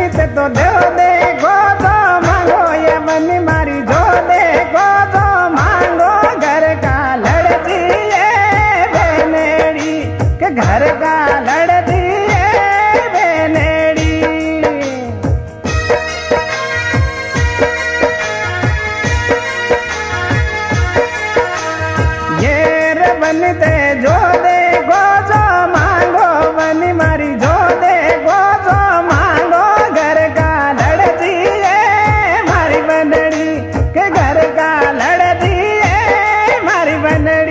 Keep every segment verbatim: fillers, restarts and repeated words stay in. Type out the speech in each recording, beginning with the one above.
से तो दे दे गो जो मांगो ये बनी मारी जो दे गो जो मांगो घर का लड़ती है बेनेड़ी के घर का लड़ती है बेनेड़ी। ये रे बनते जो दे गो जो मांगो बनी मारी जो दे गो जो मांगो घर का लड़ती है मारी बनड़ी के घर का लड़ती है मारी बनड़ी।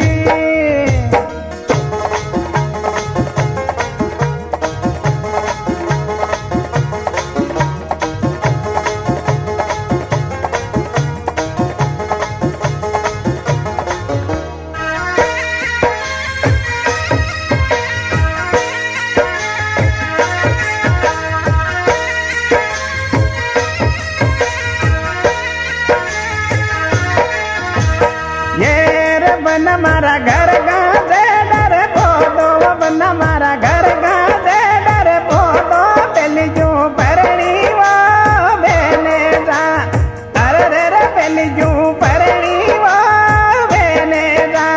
बन मारा घर गा दे डर पोदो बन मारा घर गा दे डर पोदो पहली जू परणी वो बेने जा अरे रे रे पहली जू परणी वो बेने जा।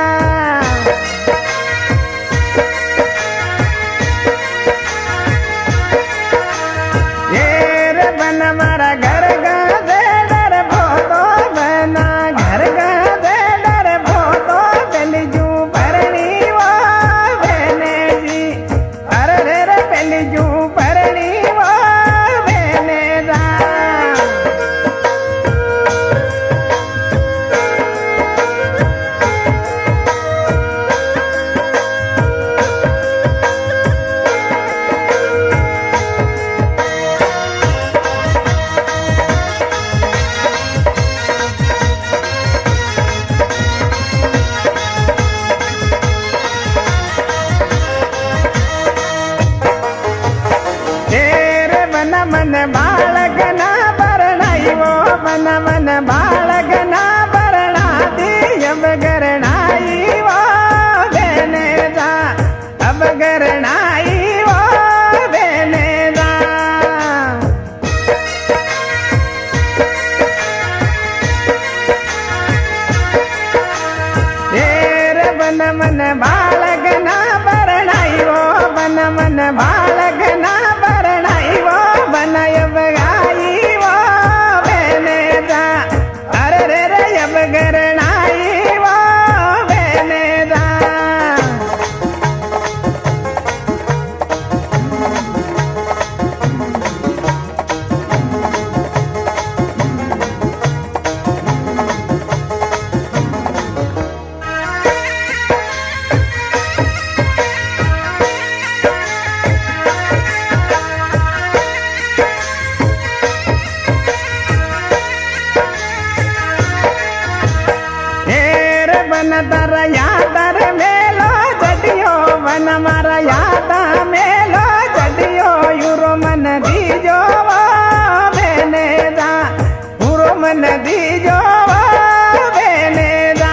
ये रे बन मारा घर गा दे डर पोदो बना घर गा मन बालक ना बरणाई वो मन मन बालक ना बरना दी अब गरणाई वो बेने जा अब गरणाई वो बेने जा। तेरे मन मन बालक ना बरणाई वो मन मन बालक ना बरणाई वो बनाय बगाई वो बेने जा अरे रे रे अब गरणाई वो बेने जा। बन तर यादर मेलो जडियो बन मारा याद मेलो जडियो यूरो मन दीजो वो बेने जा यूरो मन दीजो वो बेने जा।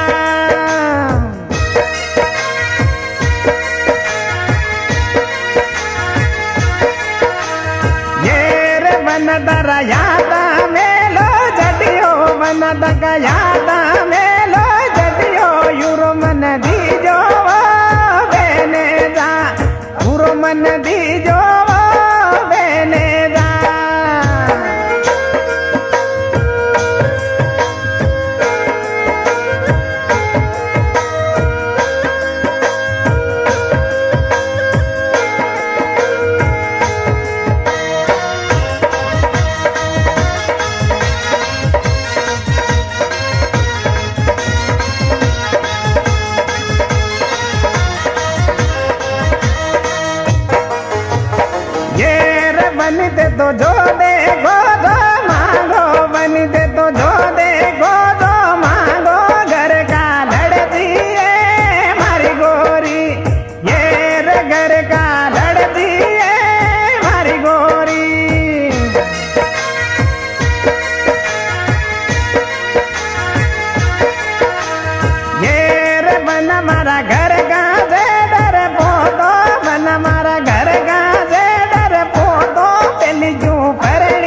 ये रे बन तर याद मेलो जडियो बन तक याद मेलो यूरो मन दीजो वो बेने जा यूरो मन दीजो वो बेने जा। बनते तो जो दे गो जो मांगो बनते तो जो दे गो जो मांगो घर का लड़ती है मारी गोरी ये रे घर का लड़ती है मारी गोरी। ये रे बन मारा घर का दे डर पोतो बन मारा घर का दे डर पोतो पहली जू परणी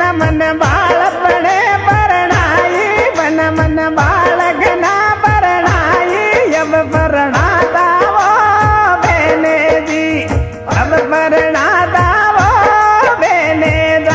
मन बाळपणे परणाई बन मन बाळगना परणाई अब परणाता वो बेने जी अब परणाता वो बेने जा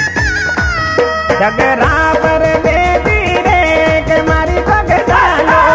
जगरावर बेटी रे के मारी भगता लो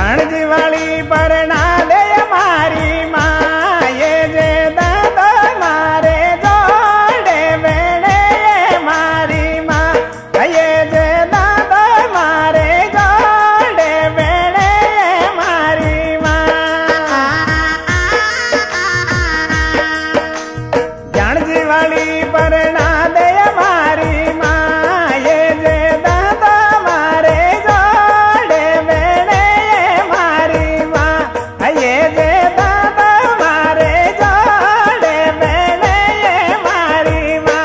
जाणजी वाली परना दे मारी माँ ये जे दादा मारे जोड़े वेणे मारी माँ ये जे दादा मारे जोड़े वेणे मारी माँ जाणजी वाली परना दे मारी माँ ये जे दादा मारे जोड़े वेणे मारी माँ ये जे दादा मारे जोड़े वेणे मारी माँ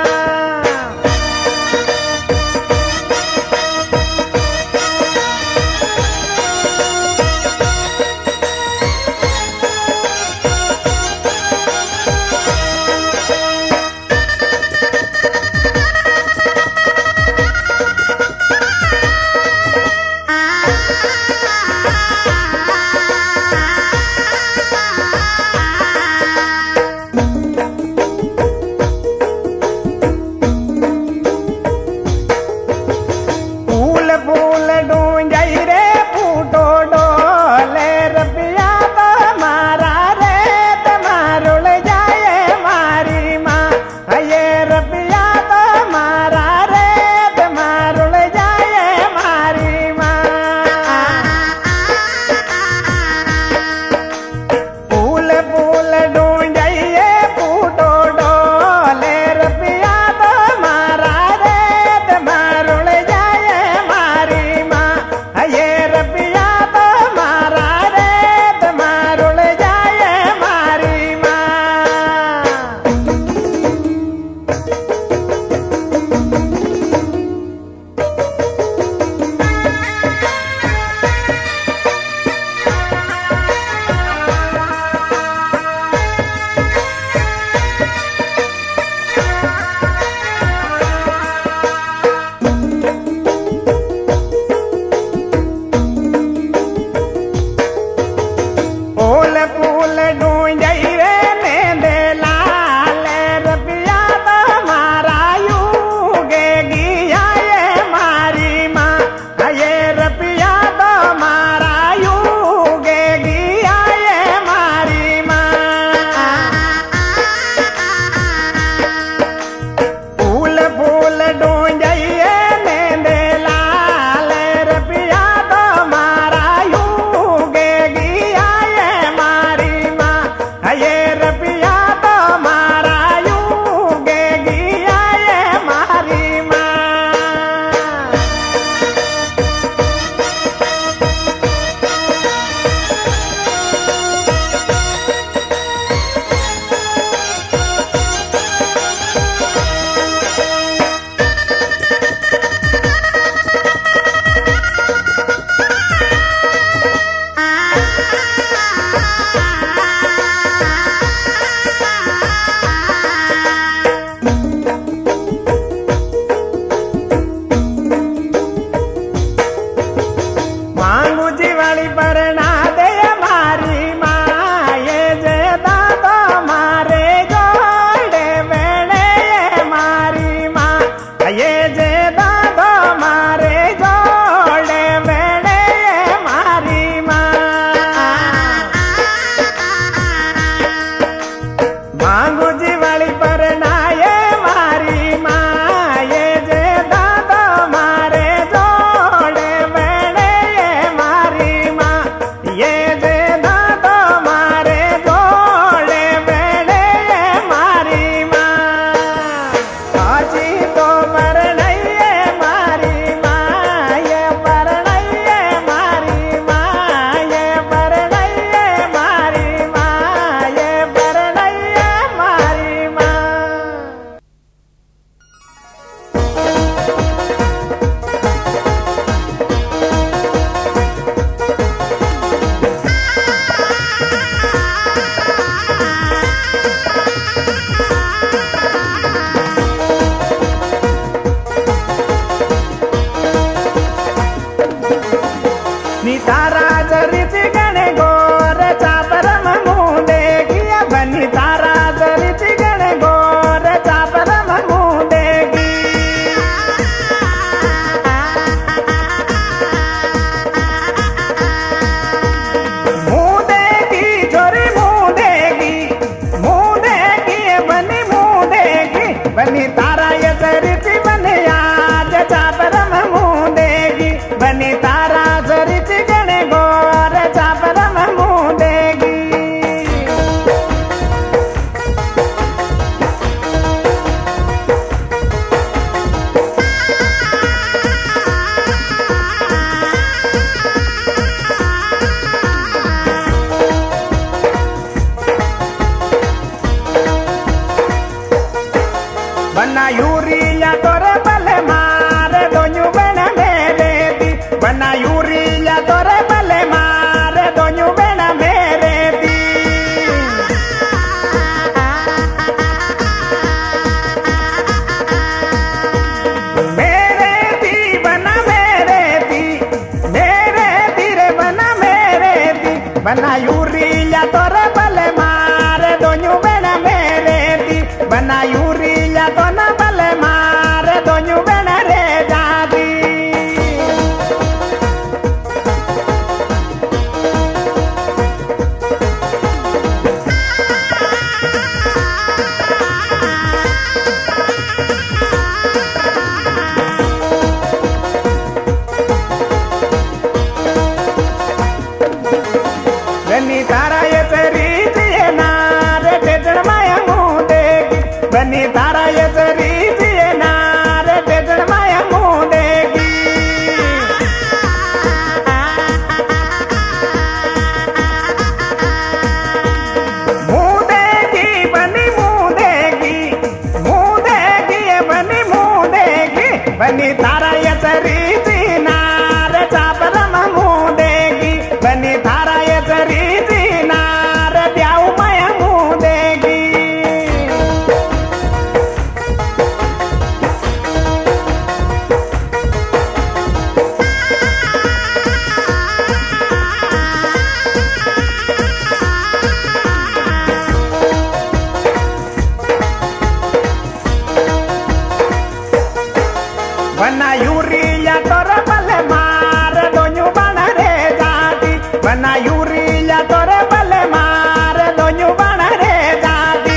फूल फूल ढूंढई रे फूटो डोले रबिया तो मारा रे मारुल जाए मारी माँ ये रबिया तो मारा रे मारुल जाए मारी माँ फूल फूल ढूंढई फूटो डोले रबिया तो मारा रे मारुल जाए मारी माँ ये रबिया तो मारा रे मारुल जाए मारी माँ फूल फूल ढूंढई रे मेंदे लाल रबिया तो मारा यूगे गिया ये मारी माँ ये रबिया तो मारा यूगे गिया ये मारी माँ फूल फूल ढूंढई मेंदे लाल रबिया तो मारा यूगे गिया ये मारी माँ ये रबिया तो मारा यूगे गिया ये मारी माँ मांगू जी वाली परना दे मारी माँ ये जे दादा मारे जोड़े वेणे मारी माँ ये जे दादा मारे जोड़े वेणे मारी माँ मांगू जी वाली परना ये मारी माँ ये जे दादा मारे जोड़े वेणे मारी माँ ये जे दादा मारे जोड़े वेणे मारी माँ आजी तो मरनैये मारी माँ ये परनैये मारी माँ ये परनैये मारी माँ ये परनैये मारी माँ नी तारा जरित गण गोर चापरम मुंडे किया बनी तारा जरित गण गोर चापरम मुंडे की बना यूरिया तोरे बले मारे दोनों बेना मेरे दी बना यूरिया तो ना बले मारे दोनों बेना रे जादी बनी तारा ये तेरी दिए नारे टेटण माया मुँह देगी बनी तारा ये तेरी दिए नारे टेटण माया मुँह देगी मुँह देगी बनी मुँह देगी मुँह देगी ये बनी मुँह देगी बनी तारा ये तेरी दी नारे चापरम मुँह देगी बनी तारा ये तेरी बना यूरिया तोरे बले मार दोनों बना रे जाती बना यूरिया तोरे बले मार दोनों बना रे जाती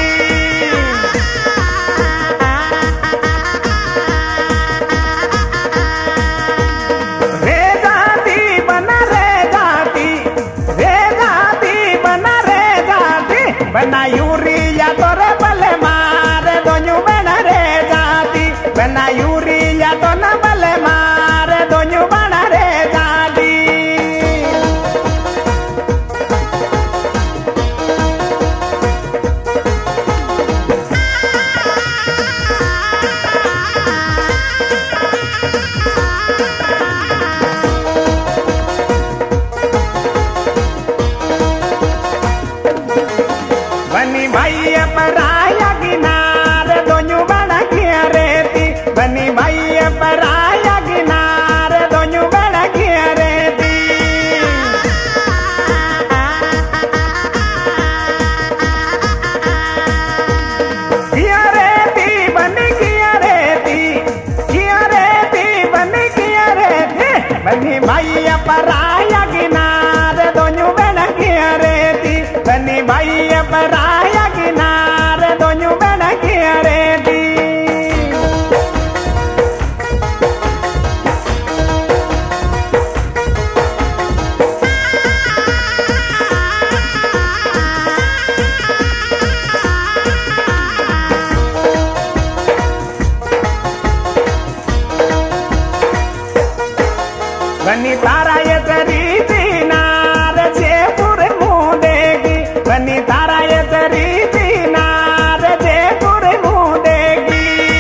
रे जाती बना रे जाती रे जाती बना रे जाती बना यूरिया तोरे बले मार दोनों बना रे जाती बना यूरिया तो ना बले मारे दोनों बना रे जादी बनी भाई पराया किनारे दोनों बना किया रेती बनी भाई पराया किनारे दोनों बना किया रेती किया रेती बनी किया रेती किया रेती बनी किया रेती बनी भाई पराया किनारे दोनों बना किया रेती बनी भाई पराया किनारे दोनों बना किया रेती बनी तारा ये तेरी दीनार जयपुर मुँह देगी बनी तारा ये तेरी दीनार जयपुर मुँह देगी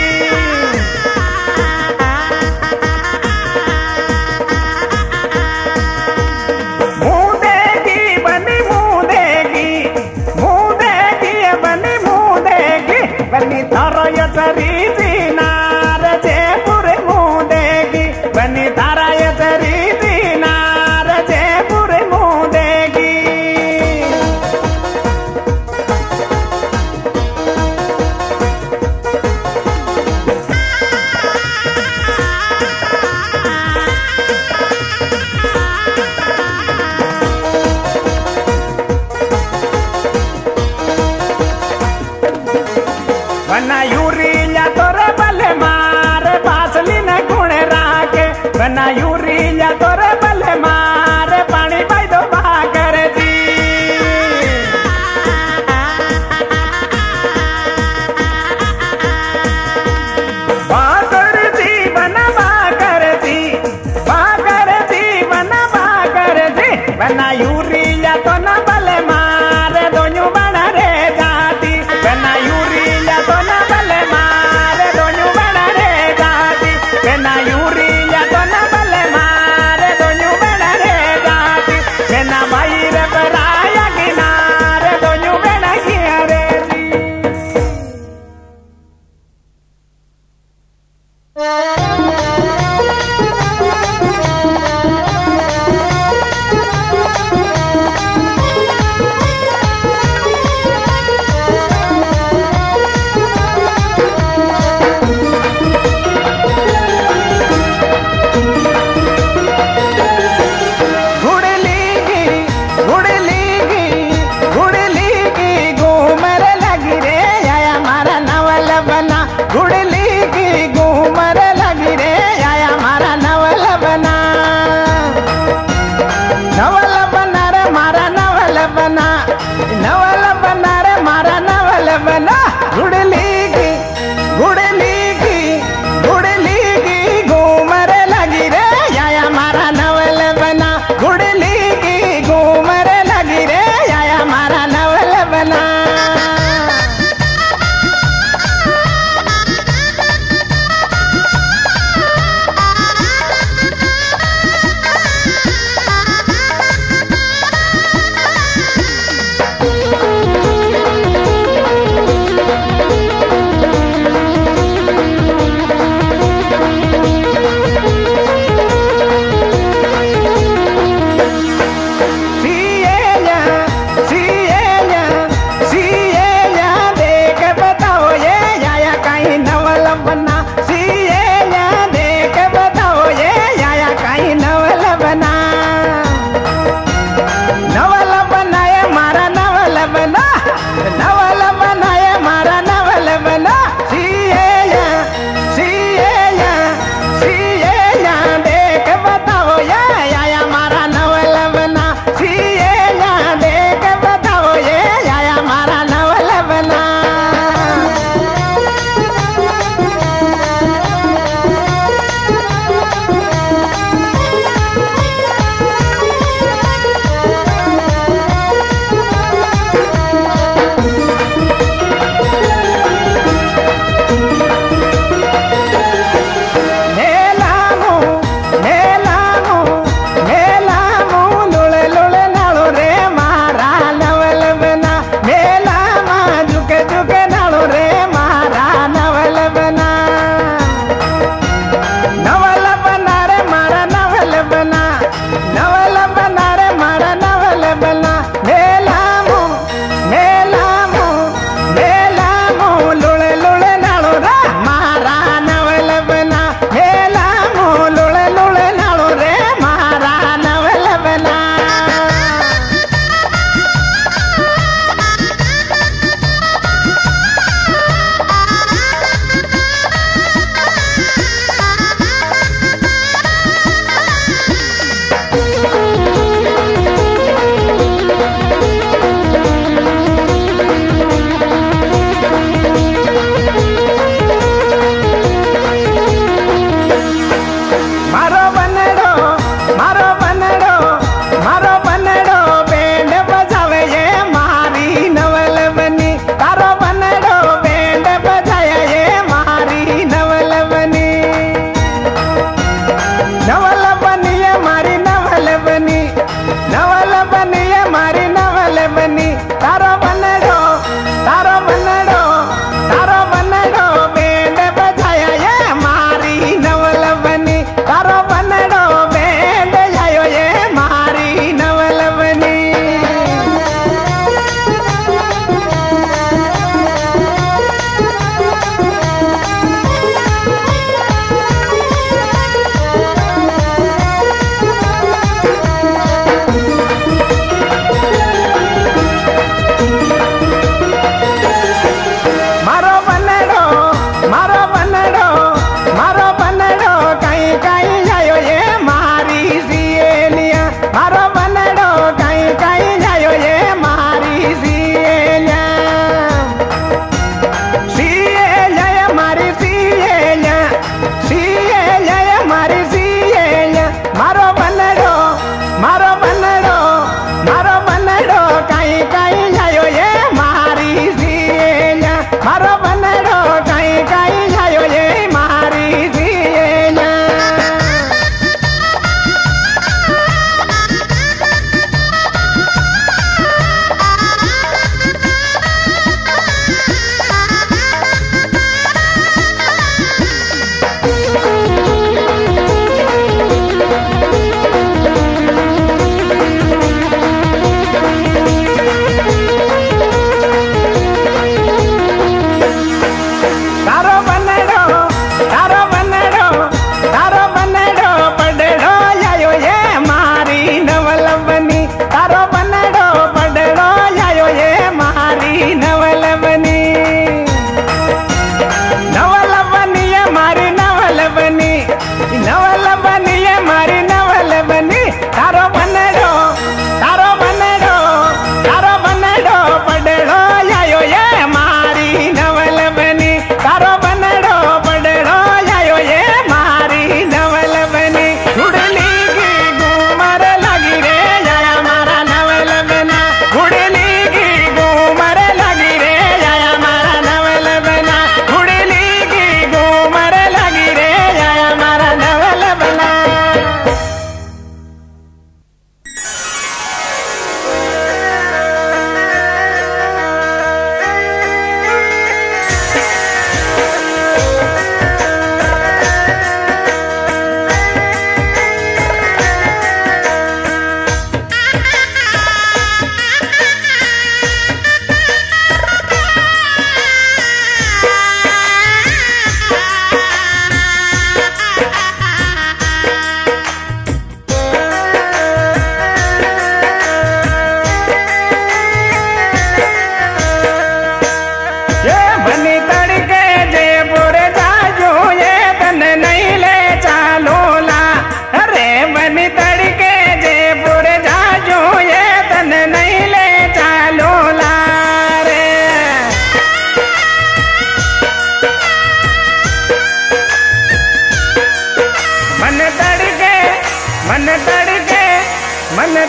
मुँह देगी बनी मुँह देगी मुँह देगी बनी मुँह देगी बनी तारा ये तेरी दीनार जयपुर मुँह देगी बनी तारा ये तेरी दीनार जयपुर मुँह देगी बना यूरिया तोरे बले मारे बासली न गुणे राके बना यूरिया तोरे बले मारे पानी पाई दो भाकर दी भाकर दी बना भाकर दी भाकर दी बना भाकर दी बना यूरिया तो न बले मारे दोनों बना रे जाती बना यूरिया तो न बले मारे दोनों बना रे जाती बना यूरिया तो न बले मारे दोनों बना रे जाती बना भाई रे पराया किनारे दोनों बना किया रे Thank you.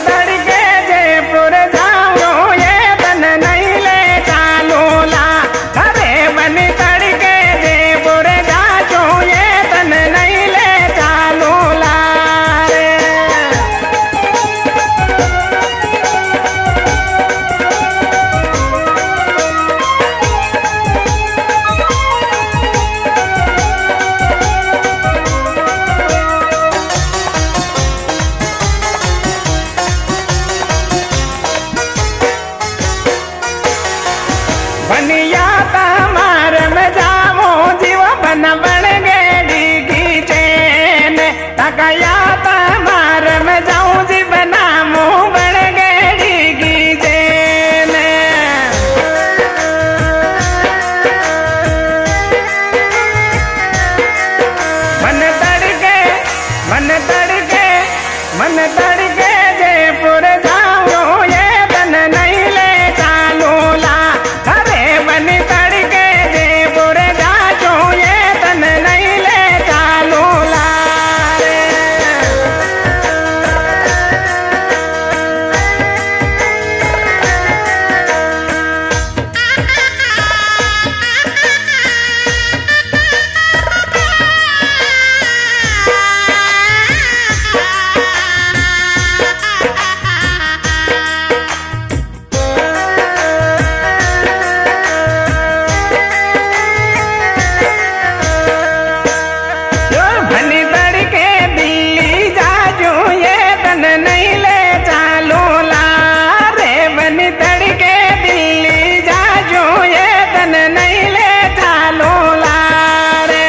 तड़के जयपुर जाऊं ये तन नहीं ले चालू ला। अरे मन तड़के जयपुर जाऊं ये तन नहीं ले चालू ला रे। बनिया तमार में जामो जीव बन बन गेड़ी की चैन। तकया तमार में जाऊं जीव नामो बन गेड़ी की चैन। मन तड़के मन तड़के मन तड़के जयपुर जाऊं ये तन नहीं ले चालू ला। अरे मन तड़के जयपुर जाऊं ये तन नहीं ले चालू ला रे। भनी तड़के दिल्ली जाऊं ये तन नहीं ले चालू ला रे। बनी तड़के दिल्ली जाऊं ये तन नहीं ले चालू ला रे।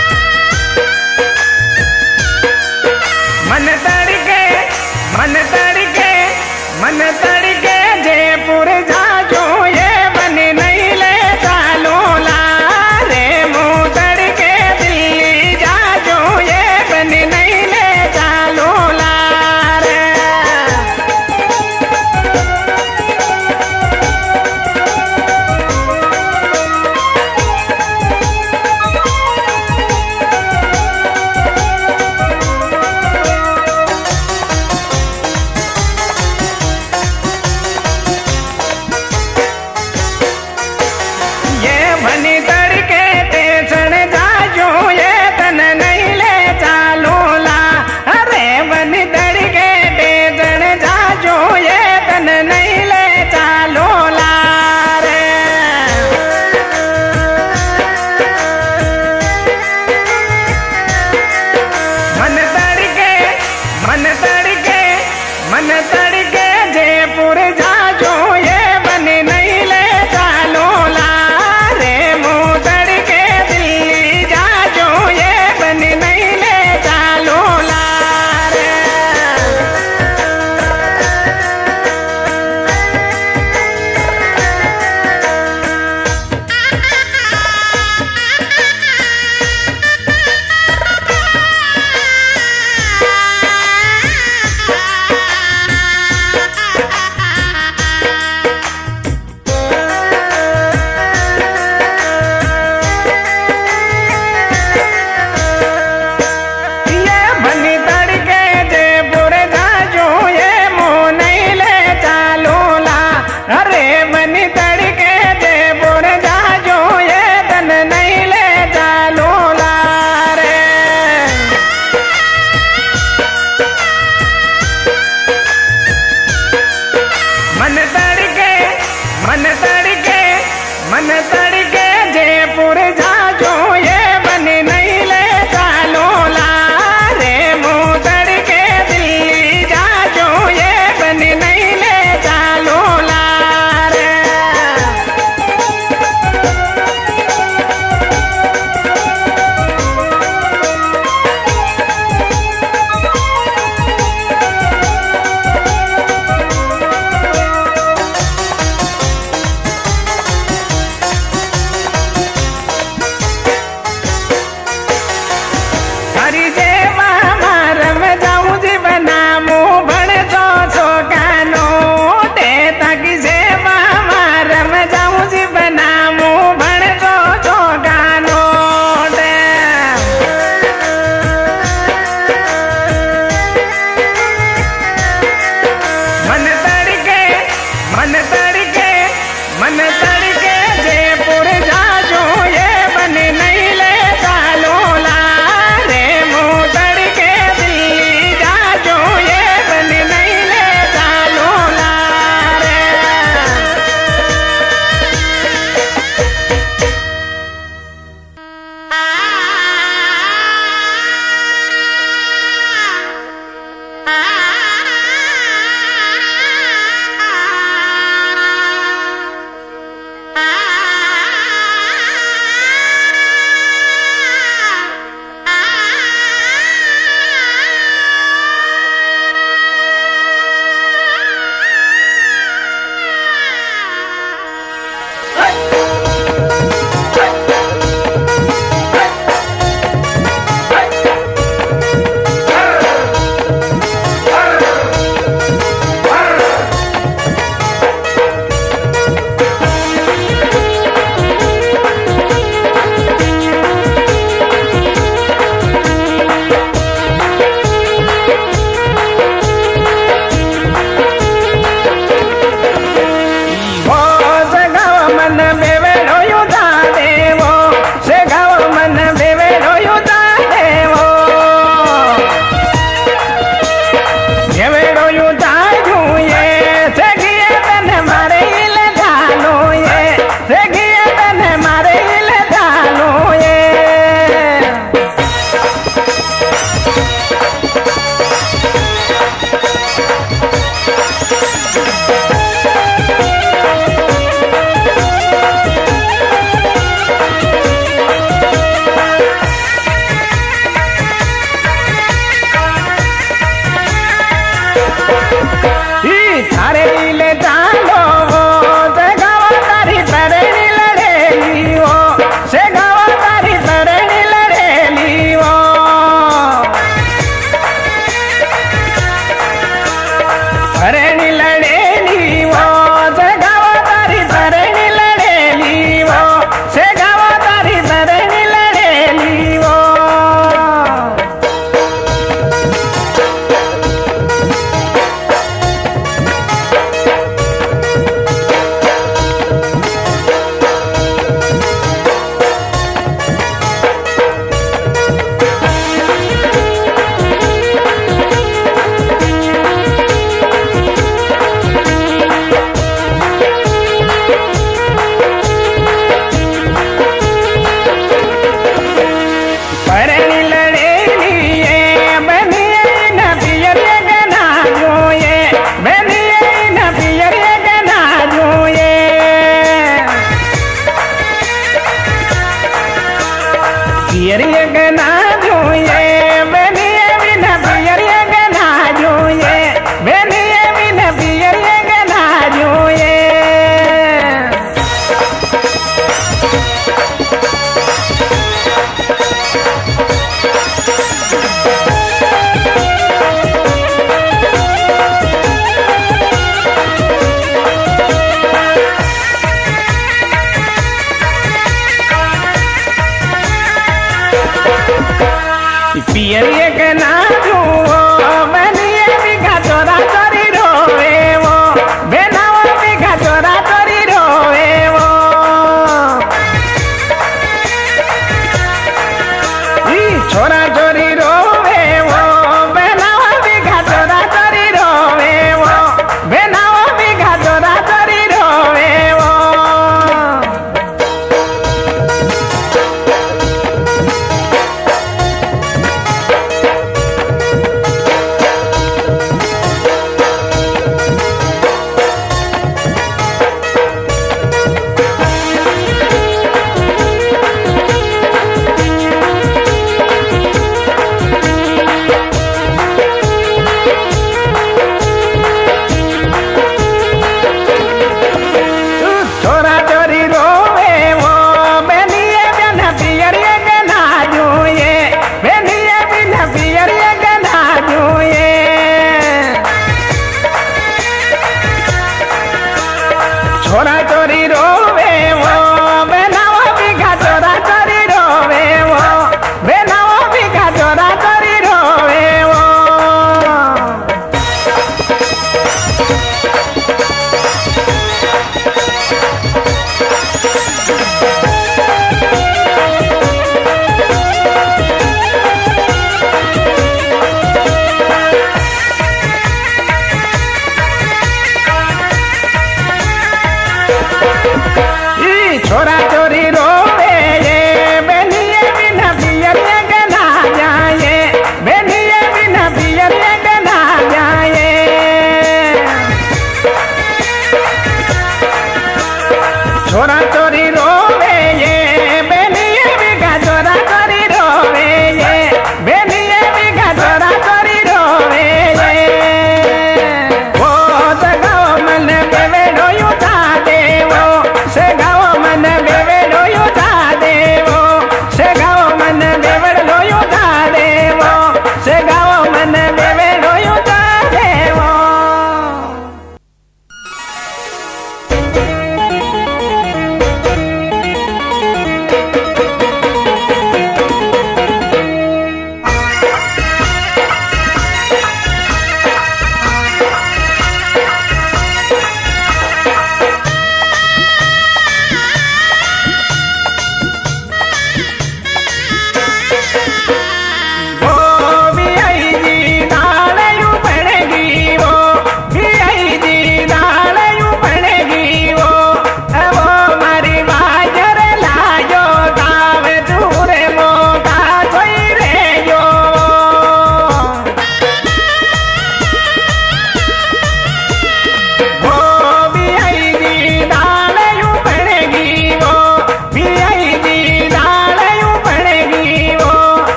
मन तड़के मन तड़के